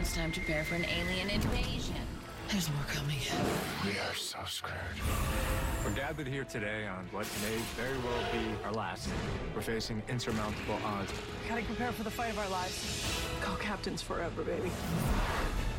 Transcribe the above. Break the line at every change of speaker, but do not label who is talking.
It's time to prepare for an alien invasion. There's more coming.
We are so screwed.
We're gathered here today on what may very well be our last. We're facing insurmountable odds.
Gotta prepare for the fight of our lives. Co-captains forever, baby.